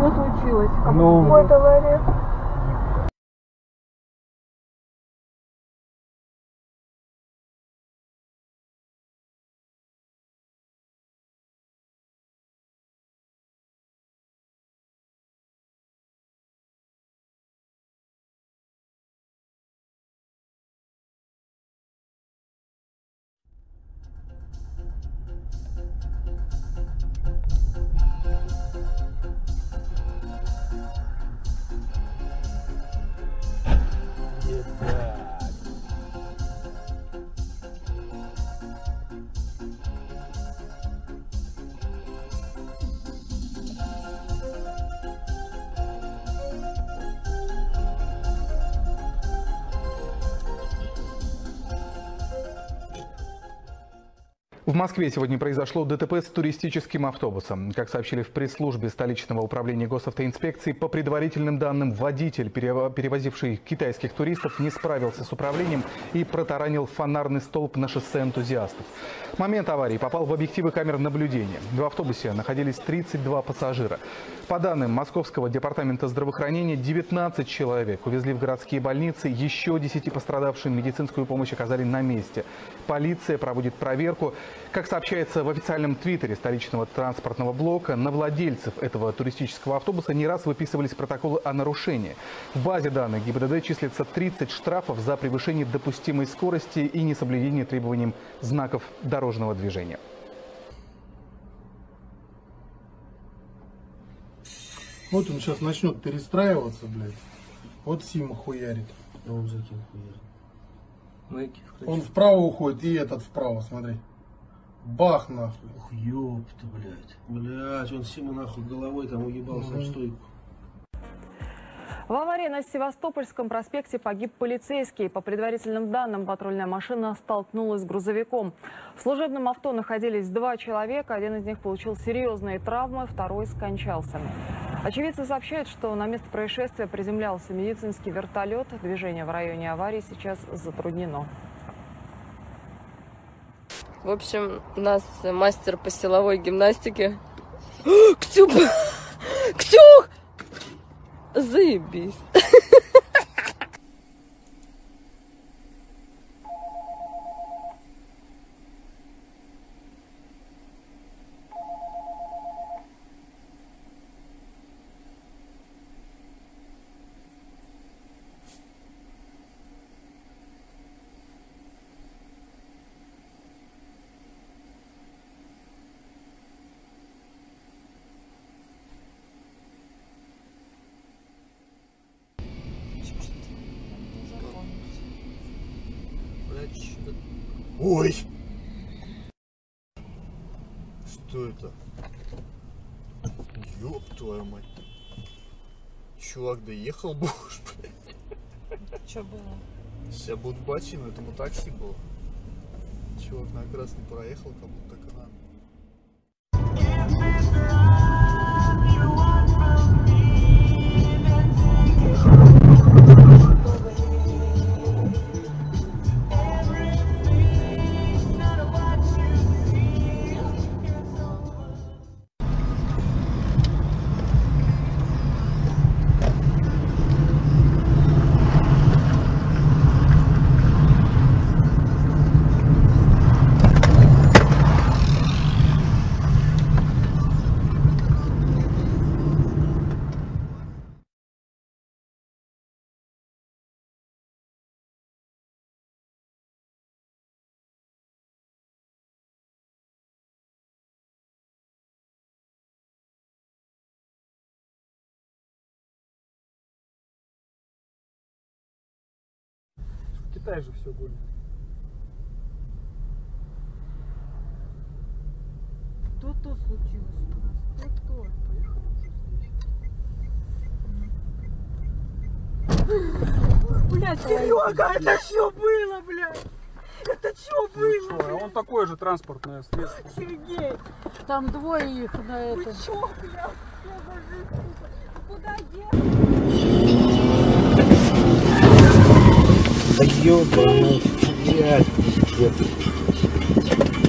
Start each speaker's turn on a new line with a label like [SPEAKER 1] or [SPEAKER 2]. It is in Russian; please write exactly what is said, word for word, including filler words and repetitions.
[SPEAKER 1] Что случилось?
[SPEAKER 2] Ну,
[SPEAKER 1] вот авария.
[SPEAKER 3] В Москве сегодня произошло ДТП с туристическим автобусом. Как сообщили в пресс-службе столичного управления госавтоинспекции, по предварительным данным, водитель, перевозивший китайских туристов, не справился с управлением и протаранил фонарный столб на шоссе Энтузиастов. Момент аварии попал в объективы камер наблюдения. В автобусе находились тридцать два пассажира. По данным Московского департамента здравоохранения, девятнадцать человек увезли в городские больницы, еще десяти пострадавшим медицинскую помощь оказали на месте. Полиция проводит проверку. Как сообщается в официальном твиттере столичного транспортного блока, на владельцев этого туристического автобуса не раз выписывались протоколы о нарушении. В базе данных ГИБДД числится тридцать штрафов за превышение допустимой скорости и несоблюдение требованиям знаков дорожного движения.
[SPEAKER 2] Вот он сейчас начнет перестраиваться, блядь. Вот Сима хуярит.
[SPEAKER 4] А он за кем хуярит?
[SPEAKER 2] Он вправо уходит, и этот вправо, смотри. Бах, нахуй.
[SPEAKER 4] Ух, ёпта, блядь. Блядь, он Сима нахуй головой там уебался в стойку.
[SPEAKER 5] В аварии на Севастопольском проспекте погиб полицейский. По предварительным данным, патрульная машина столкнулась с грузовиком. В служебном авто находились два человека. Один из них получил серьезные травмы, второй скончался. Очевидцы сообщают, что на место происшествия приземлялся медицинский вертолет. Движение в районе аварии сейчас затруднено.
[SPEAKER 6] В общем, у нас мастер по силовой гимнастике. Ктюх! Ктюх! Заебись.
[SPEAKER 7] Ой! Что это? Ёб твою мать. Чувак доехал, боже, блядь.
[SPEAKER 6] Что было?
[SPEAKER 7] Сейчас будут бачи, но это такси было. Чувак на красный проехал, как будто так и надо.
[SPEAKER 2] В Китае же все гонит.
[SPEAKER 1] Что-то случилось у нас. Что-то.
[SPEAKER 2] Поехали уже здесь.
[SPEAKER 1] Блядь, Серега, это что было, блядь? Это что было,
[SPEAKER 2] Ну, а он такое же транспортное средство.
[SPEAKER 1] Сергей? Там двое их на этом.
[SPEAKER 8] Вы чё, блядь? Я даже, сука, куда ехать?
[SPEAKER 4] Да ёбаный, блядь, пиздец.